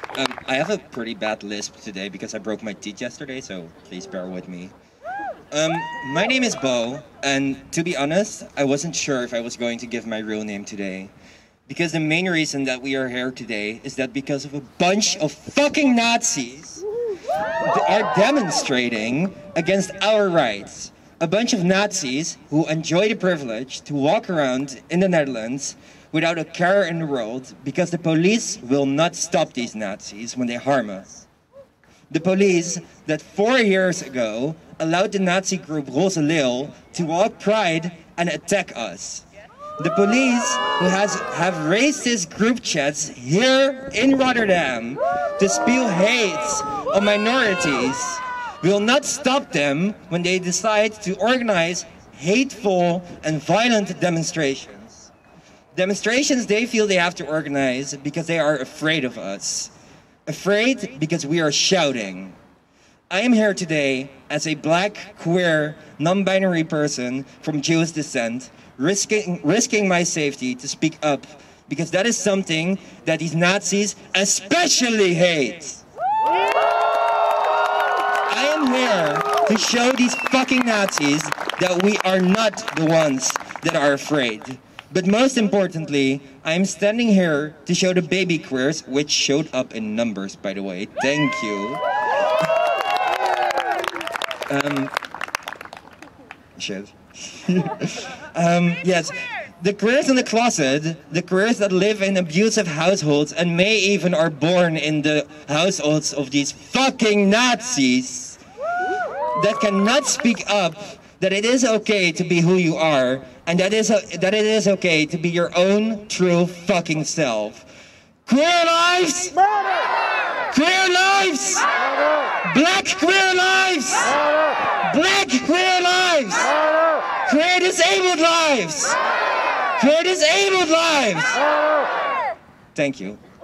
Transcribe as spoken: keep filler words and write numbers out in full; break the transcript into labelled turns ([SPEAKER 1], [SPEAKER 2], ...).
[SPEAKER 1] Um, I have a pretty bad lisp today because I broke my teeth yesterday, so please bear with me. Um, my name is Bo, and to be honest, I wasn't sure if I was going to give my real name today. Because the main reason that we are here today is that because of a bunch of fucking Nazis that are demonstrating against our rights. A bunch of Nazis who enjoy the privilege to walk around in the Netherlands without a care in the world because the police will not stop these Nazis when they harm us. The police that four years ago allowed the Nazi group Roze Leeuw to walk pride and attack us. The police who has, have racist group chats here in Rotterdam to spew hate on minorities will not stop them when they decide to organize hateful and violent demonstrations. Demonstrations they feel they have to organize because they are afraid of us. Afraid because we are shouting. I am here today as a black, queer, non-binary person from Jewish descent, risking, risking my safety to speak up because that is something that these Nazis especially hate. I am here to show these fucking Nazis that we are not the ones that are afraid. But most importantly, I am standing here to show the baby queers, which showed up in numbers, by the way. Thank you. Um, shit. um, yes, the queers in the closet, the queers that live in abusive households and may even are born in the households of these fucking Nazis that cannot speak up that it is okay to be who you are and that, is, that it is okay to be your own true fucking self. Queer lives! Queer lives! Black queer lives! Black queer lives! Queer disabled lives! Queer disabled lives! Thank you.